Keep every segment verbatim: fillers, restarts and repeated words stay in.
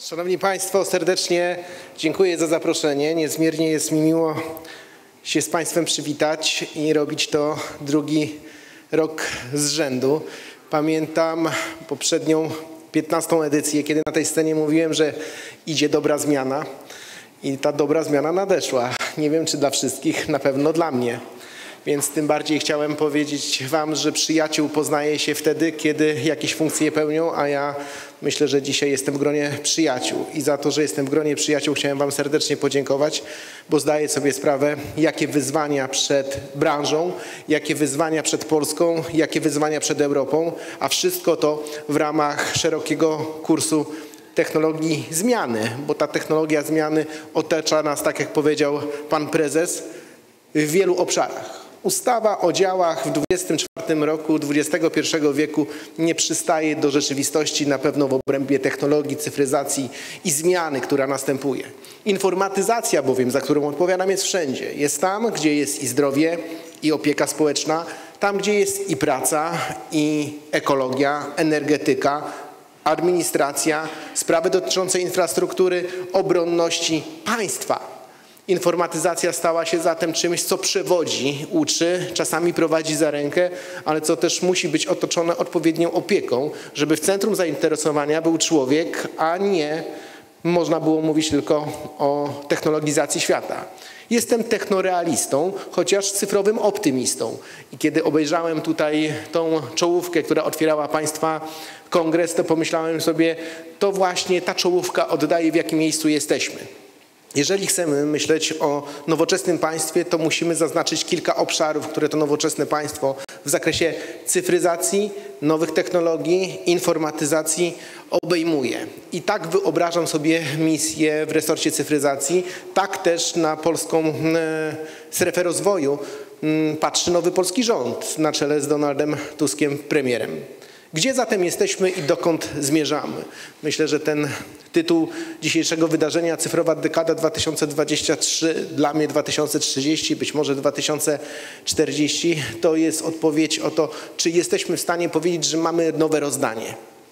Szanowni Państwo, serdecznie dziękuję za zaproszenie. Niezmiernie jest mi miło się z Państwem przywitać i robić to drugi rok z rzędu. Pamiętam poprzednią piętnastą edycję, kiedy na tej scenie mówiłem, że idzie dobra zmiana i ta dobra zmiana nadeszła. Nie wiem, czy dla wszystkich, na pewno dla mnie. Więc tym bardziej chciałem powiedzieć Wam, że przyjaciół poznaje się wtedy, kiedy jakieś funkcje pełnią, a ja myślę, że dzisiaj jestem w gronie przyjaciół. I za to, że jestem w gronie przyjaciół, chciałem Wam serdecznie podziękować, bo zdaję sobie sprawę, jakie wyzwania przed branżą, jakie wyzwania przed Polską, jakie wyzwania przed Europą, a wszystko to w ramach szerokiego kursu technologii zmiany, bo ta technologia zmiany otacza nas, tak jak powiedział Pan Prezes, w wielu obszarach. Ustawa o działach w dwudziestym czwartym roku dwudziestego pierwszego wieku nie przystaje do rzeczywistości, na pewno w obrębie technologii, cyfryzacji i zmiany, która następuje. Informatyzacja bowiem, za którą odpowiadam, jest wszędzie. Jest tam, gdzie jest i zdrowie, i opieka społeczna, tam, gdzie jest i praca, i ekologia, energetyka, administracja, sprawy dotyczące infrastruktury, obronności państwa. Informatyzacja stała się zatem czymś, co przewodzi, uczy, czasami prowadzi za rękę, ale co też musi być otoczone odpowiednią opieką, żeby w centrum zainteresowania był człowiek, a nie można było mówić tylko o technologizacji świata. Jestem technorealistą, chociaż cyfrowym optymistą. I kiedy obejrzałem tutaj tą czołówkę, która otwierała Państwa kongres, to pomyślałem sobie, to właśnie ta czołówka oddaje, w jakim miejscu jesteśmy. Jeżeli chcemy myśleć o nowoczesnym państwie, to musimy zaznaczyć kilka obszarów, które to nowoczesne państwo w zakresie cyfryzacji, nowych technologii, informatyzacji obejmuje. I tak wyobrażam sobie misję w resorcie cyfryzacji, tak też na polską e, strefę rozwoju m, patrzy nowy polski rząd na czele z Donaldem Tuskiem premierem. Gdzie zatem jesteśmy i dokąd zmierzamy? Myślę, że ten tytuł dzisiejszego wydarzenia Cyfrowa dekada dwa tysiące dwadzieścia trzy, dla mnie dwa tysiące trzydzieści, być może dwa tysiące czterdzieści, to jest odpowiedź o to, czy jesteśmy w stanie powiedzieć, że mamy nowe rozdanie.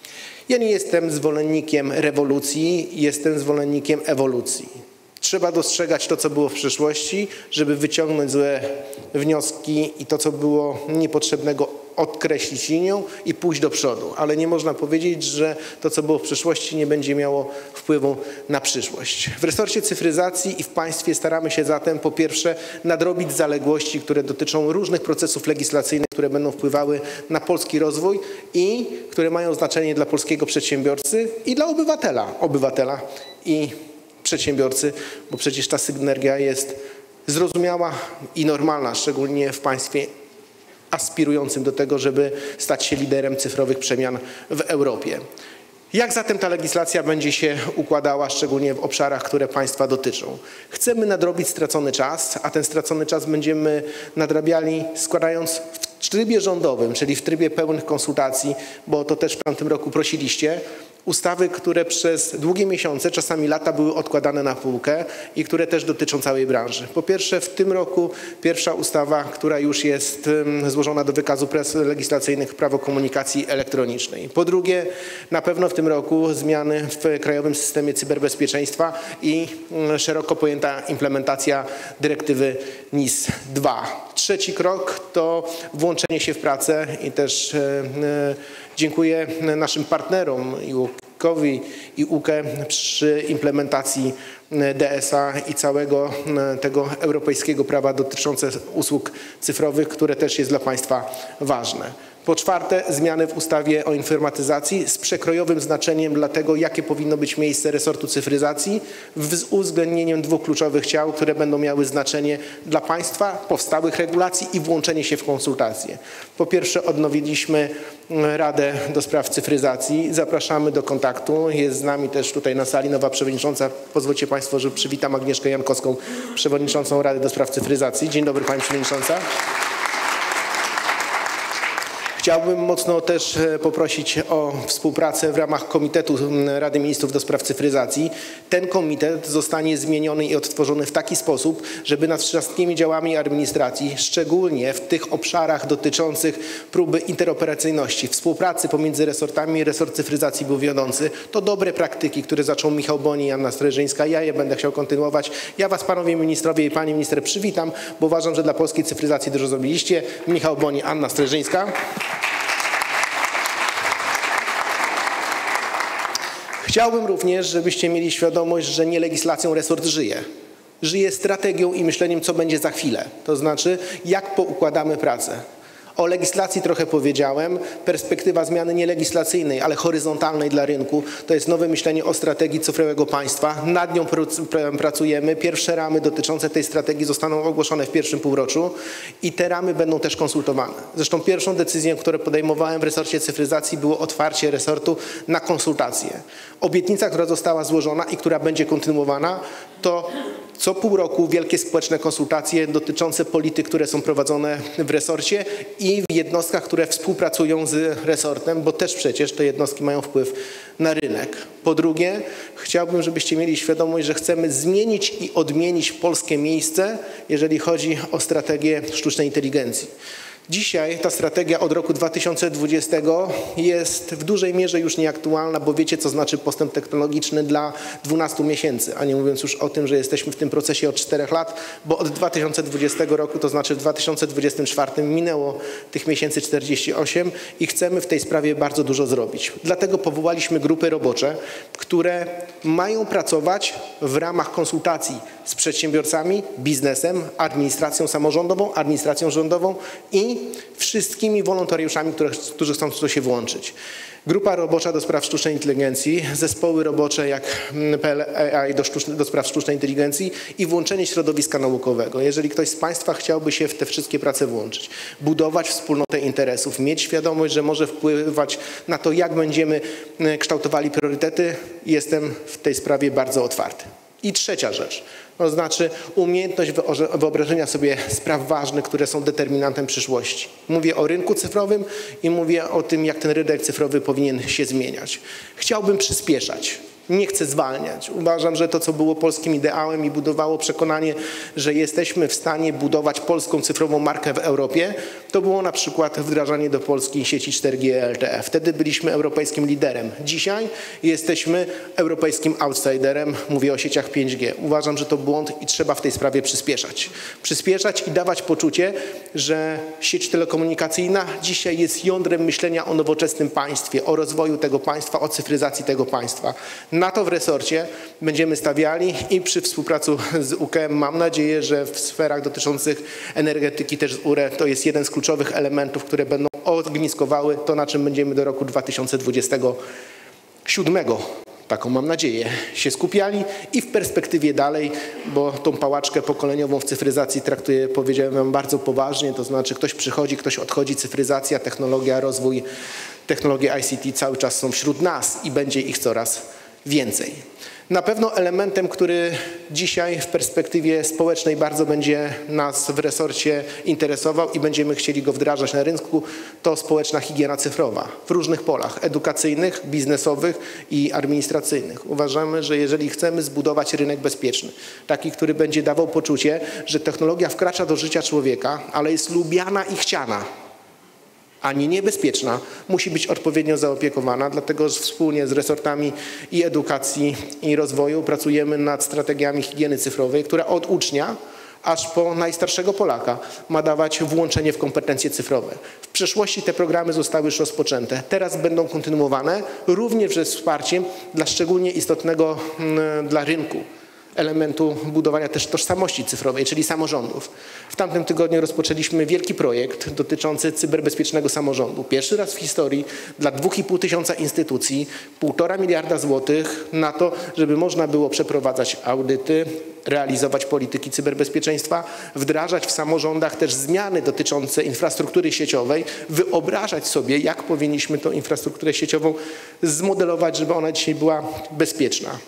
Ja nie jestem zwolennikiem rewolucji, jestem zwolennikiem ewolucji. Trzeba dostrzegać to, co było w przeszłości, żeby wyciągnąć złe wnioski i to, co było niepotrzebnego, odkreślić linią i pójść do przodu. Ale nie można powiedzieć, że to, co było w przeszłości, nie będzie miało wpływu na przyszłość. W resorcie cyfryzacji i w państwie staramy się zatem po pierwsze nadrobić zaległości, które dotyczą różnych procesów legislacyjnych, które będą wpływały na polski rozwój i które mają znaczenie dla polskiego przedsiębiorcy i dla obywatela, obywatela i przedsiębiorcy, bo przecież ta synergia jest zrozumiała i normalna, szczególnie w państwie aspirującym do tego, żeby stać się liderem cyfrowych przemian w Europie. Jak zatem ta legislacja będzie się układała, szczególnie w obszarach, które państwa dotyczą? Chcemy nadrobić stracony czas, a ten stracony czas będziemy nadrabiali składając w trybie rządowym, czyli w trybie pełnych konsultacji, bo to też w tamtym roku prosiliście, ustawy, które przez długie miesiące, czasami lata były odkładane na półkę i które też dotyczą całej branży. Po pierwsze, w tym roku pierwsza ustawa, która już jest złożona do wykazu prac legislacyjnych Prawo komunikacji elektronicznej. Po drugie, na pewno w tym roku zmiany w krajowym systemie cyberbezpieczeństwa i szeroko pojęta implementacja dyrektywy N I S dwa. Trzeci krok to włączenie się w pracę i też dziękuję naszym partnerom i UOKiK-owi i U K E przy implementacji D S A i całego tego europejskiego prawa dotyczące usług cyfrowych, które też jest dla państwa ważne. Po czwarte, zmiany w ustawie o informatyzacji z przekrojowym znaczeniem dla tego, jakie powinno być miejsce resortu cyfryzacji z uwzględnieniem dwóch kluczowych ciał, które będą miały znaczenie dla państwa, powstałych regulacji i włączenie się w konsultacje. Po pierwsze, odnowiliśmy Radę do Spraw Cyfryzacji. Zapraszamy do kontaktu. Jest z nami też tutaj na sali nowa przewodnicząca. Pozwólcie Państwo, że przywitam Agnieszkę Jankowską, przewodniczącą Rady do Spraw Cyfryzacji. Dzień dobry Pani Przewodnicząca. Chciałbym mocno też poprosić o współpracę w ramach Komitetu Rady Ministrów do spraw cyfryzacji. Ten komitet zostanie zmieniony i odtworzony w taki sposób, żeby nad wszystkimi działami administracji, szczególnie w tych obszarach dotyczących próby interoperacyjności, współpracy pomiędzy resortami, resort cyfryzacji był wiodący. To dobre praktyki, które zaczął Michał Boni i Anna Streżyńska. Ja je będę chciał kontynuować. Ja was, panowie ministrowie i pani minister, przywitam, bo uważam, że dla polskiej cyfryzacji dużo zrobiliście. Michał Boni, Anna Streżyńska. Chciałbym również, żebyście mieli świadomość, że nie legislacją resort żyje. Żyje strategią i myśleniem, co będzie za chwilę. To znaczy, jak poukładamy pracę. O legislacji trochę powiedziałem. Perspektywa zmiany nie legislacyjnej, ale horyzontalnej dla rynku. To jest nowe myślenie o strategii cyfrowego państwa. Nad nią pracujemy. Pierwsze ramy dotyczące tej strategii zostaną ogłoszone w pierwszym półroczu i te ramy będą też konsultowane. Zresztą pierwszą decyzją, którą podejmowałem w resorcie cyfryzacji, było otwarcie resortu na konsultacje. Obietnica, która została złożona i która będzie kontynuowana, to co pół roku wielkie społeczne konsultacje dotyczące polityk, które są prowadzone w resorcie i w jednostkach, które współpracują z resortem, bo też przecież te jednostki mają wpływ na rynek. Po drugie, chciałbym, żebyście mieli świadomość, że chcemy zmienić i odmienić polskie miejsce, jeżeli chodzi o strategię sztucznej inteligencji. Dzisiaj ta strategia od roku dwa tysiące dwudziestego jest w dużej mierze już nieaktualna, bo wiecie, co znaczy postęp technologiczny dla dwunastu miesięcy, a nie mówiąc już o tym, że jesteśmy w tym procesie od czterech lat, bo od dwa tysiące dwudziestego roku, to znaczy w dwa tysiące dwudziestym czwartym minęło tych miesięcy czterdzieści osiem i chcemy w tej sprawie bardzo dużo zrobić. Dlatego powołaliśmy grupy robocze, które mają pracować w ramach konsultacji z przedsiębiorcami, biznesem, administracją samorządową, administracją rządową i wszystkimi wolontariuszami, które, którzy chcą w to się włączyć. Grupa robocza do spraw sztucznej inteligencji, zespoły robocze jak P L A I do, do spraw sztucznej inteligencji i włączenie środowiska naukowego. Jeżeli ktoś z Państwa chciałby się w te wszystkie prace włączyć, budować wspólnotę interesów, mieć świadomość, że może wpływać na to, jak będziemy kształtowali priorytety, jestem w tej sprawie bardzo otwarty. I trzecia rzecz, to znaczy umiejętność wyobrażenia sobie spraw ważnych, które są determinantem przyszłości. Mówię o rynku cyfrowym i mówię o tym, jak ten rynek cyfrowy powinien się zmieniać. Chciałbym przyspieszać. Nie chcę zwalniać. Uważam, że to, co było polskim ideałem i budowało przekonanie, że jesteśmy w stanie budować polską cyfrową markę w Europie, to było na przykład wdrażanie do Polski sieci cztery G L T E. Wtedy byliśmy europejskim liderem. Dzisiaj jesteśmy europejskim outsiderem. Mówię o sieciach pięć G. Uważam, że to błąd i trzeba w tej sprawie przyspieszać. Przyspieszać i dawać poczucie, że sieć telekomunikacyjna dzisiaj jest jądrem myślenia o nowoczesnym państwie, o rozwoju tego państwa, o cyfryzacji tego państwa. Na to w resorcie będziemy stawiali i przy współpracy z U K E M mam nadzieję, że w sferach dotyczących energetyki też z U R E to jest jeden z kluczowych elementów, które będą ogniskowały to, na czym będziemy do roku dwa tysiące dwudziestego siódmego. Taką mam nadzieję, się skupiali i w perspektywie dalej, bo tą pałaczkę pokoleniową w cyfryzacji traktuję, powiedziałem wam, bardzo poważnie, to znaczy ktoś przychodzi, ktoś odchodzi, cyfryzacja, technologia, rozwój, technologie I C T cały czas są wśród nas i będzie ich coraz więcej. Na pewno elementem, który dzisiaj w perspektywie społecznej bardzo będzie nas w resorcie interesował i będziemy chcieli go wdrażać na rynku, to społeczna higiena cyfrowa w różnych polach edukacyjnych, biznesowych i administracyjnych. Uważamy, że jeżeli chcemy zbudować rynek bezpieczny, taki, który będzie dawał poczucie, że technologia wkracza do życia człowieka, ale jest lubiana i chciana, ani niebezpieczna, musi być odpowiednio zaopiekowana, dlatego wspólnie z resortami i edukacji i rozwoju pracujemy nad strategiami higieny cyfrowej, która od ucznia aż po najstarszego Polaka ma dawać włączenie w kompetencje cyfrowe. W przeszłości te programy zostały już rozpoczęte, teraz będą kontynuowane również ze wsparciem dla szczególnie istotnego mm, dla rynku elementu budowania też tożsamości cyfrowej, czyli samorządów. W tamtym tygodniu rozpoczęliśmy wielki projekt dotyczący cyberbezpiecznego samorządu. Pierwszy raz w historii dla dwóch i pół tysiąca instytucji, półtora miliarda złotych na to, żeby można było przeprowadzać audyty, realizować polityki cyberbezpieczeństwa, wdrażać w samorządach też zmiany dotyczące infrastruktury sieciowej, wyobrażać sobie, jak powinniśmy tą infrastrukturę sieciową zmodelować, żeby ona dzisiaj była bezpieczna.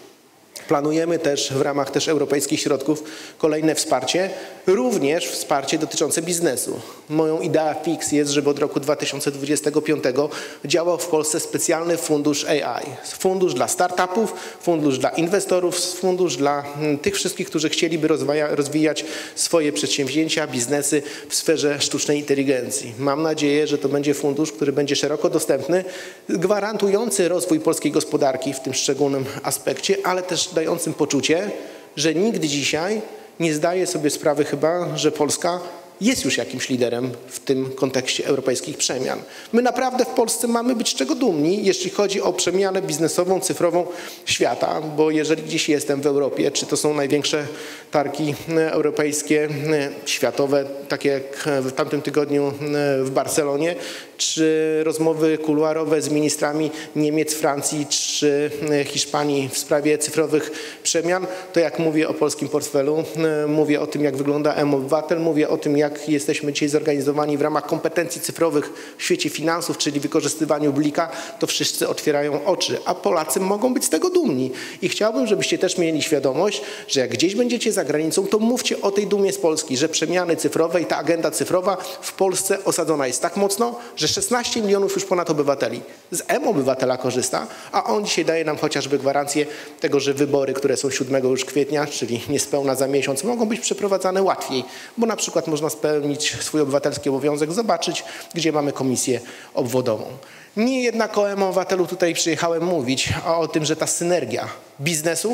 Planujemy też w ramach też europejskich środków kolejne wsparcie, również wsparcie dotyczące biznesu. Moją idea fix jest, żeby od roku dwa tysiące dwudziestego piątego działał w Polsce specjalny fundusz A I. Fundusz dla startupów, fundusz dla inwestorów, fundusz dla tych wszystkich, którzy chcieliby rozwaja, rozwijać swoje przedsięwzięcia, biznesy w sferze sztucznej inteligencji. Mam nadzieję, że to będzie fundusz, który będzie szeroko dostępny, gwarantujący rozwój polskiej gospodarki w tym szczególnym aspekcie, ale też dającym poczucie, że nikt dzisiaj nie zdaje sobie sprawy chyba, że Polska jest już jakimś liderem w tym kontekście europejskich przemian. My naprawdę w Polsce mamy być z czego dumni, jeśli chodzi o przemianę biznesową, cyfrową świata, bo jeżeli gdzieś jestem w Europie, czy to są największe targi europejskie, światowe, takie jak w tamtym tygodniu w Barcelonie, czy rozmowy kuluarowe z ministrami Niemiec, Francji czy Hiszpanii w sprawie cyfrowych przemian, to jak mówię o polskim portfelu, mówię o tym, jak wygląda M-Obywatel, mówię o tym, jak jesteśmy dzisiaj zorganizowani w ramach kompetencji cyfrowych w świecie finansów, czyli wykorzystywaniu blika, to wszyscy otwierają oczy, a Polacy mogą być z tego dumni. I chciałbym, żebyście też mieli świadomość, że jak gdzieś będziecie za granicą, to mówcie o tej dumie z Polski, że przemiany cyfrowe i ta agenda cyfrowa w Polsce osadzona jest tak mocno, że szesnaście milionów już ponad obywateli z M-Obywatela korzysta, a on dzisiaj daje nam chociażby gwarancję tego, że wybory, które są siódmego już kwietnia, czyli niespełna za miesiąc, mogą być przeprowadzane łatwiej, bo na przykład można spełnić swój obywatelski obowiązek, zobaczyć, gdzie mamy komisję obwodową. Nie jednak o M-Obywatelu tutaj przyjechałem mówić, a o tym, że ta synergia biznesu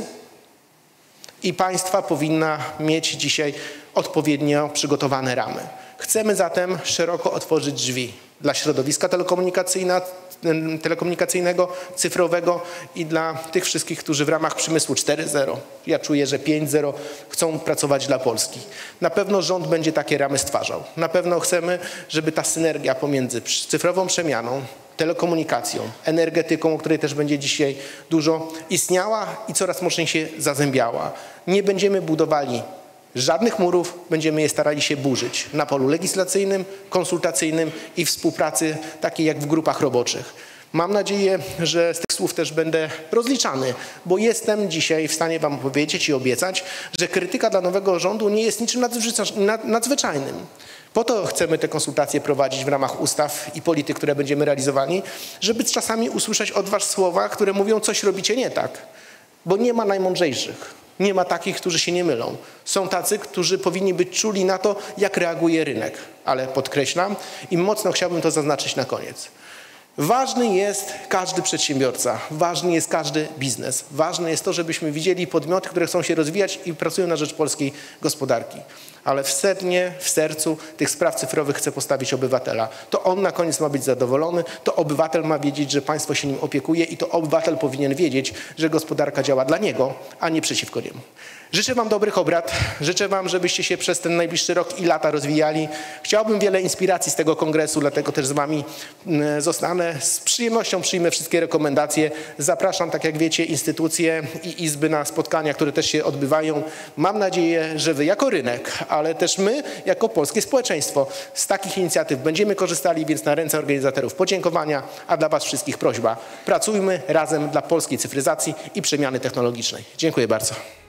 i państwa powinna mieć dzisiaj odpowiednio przygotowane ramy. Chcemy zatem szeroko otworzyć drzwi dla środowiska telekomunikacyjnego, cyfrowego i dla tych wszystkich, którzy w ramach przemysłu cztery zero, ja czuję, że pięć zero, chcą pracować dla Polski. Na pewno rząd będzie takie ramy stwarzał. Na pewno chcemy, żeby ta synergia pomiędzy cyfrową przemianą, telekomunikacją, energetyką, o której też będzie dzisiaj dużo, istniała i coraz mocniej się zazębiała. Nie będziemy budowali żadnych murów, będziemy je starali się burzyć na polu legislacyjnym, konsultacyjnym i współpracy takiej jak w grupach roboczych. Mam nadzieję, że z tych słów też będę rozliczany, bo jestem dzisiaj w stanie wam powiedzieć i obiecać, że krytyka dla nowego rządu nie jest niczym nadzwyczajnym. Po to chcemy te konsultacje prowadzić w ramach ustaw i polityk, które będziemy realizowali, żeby czasami usłyszeć od was słowa, które mówią, coś robicie nie tak, bo nie ma najmądrzejszych. Nie ma takich, którzy się nie mylą. Są tacy, którzy powinni być czuli na to, jak reaguje rynek. Ale podkreślam i mocno chciałbym to zaznaczyć na koniec. Ważny jest każdy przedsiębiorca, ważny jest każdy biznes. Ważne jest to, żebyśmy widzieli podmioty, które chcą się rozwijać i pracują na rzecz polskiej gospodarki. Ale w sednie, w sercu tych spraw cyfrowych chce postawić obywatela. To on na koniec ma być zadowolony, to obywatel ma wiedzieć, że państwo się nim opiekuje i to obywatel powinien wiedzieć, że gospodarka działa dla niego, a nie przeciwko niemu. Życzę wam dobrych obrad, życzę wam, żebyście się przez ten najbliższy rok i lata rozwijali. Chciałbym wiele inspiracji z tego kongresu, dlatego też z wami zostanę. Z przyjemnością przyjmę wszystkie rekomendacje. Zapraszam, tak jak wiecie, instytucje i izby na spotkania, które też się odbywają. Mam nadzieję, że wy jako rynek, ale też my jako polskie społeczeństwo z takich inicjatyw będziemy korzystali, więc na ręce organizatorów podziękowania, a dla was wszystkich prośba. Pracujmy razem dla polskiej cyfryzacji i przemiany technologicznej. Dziękuję bardzo.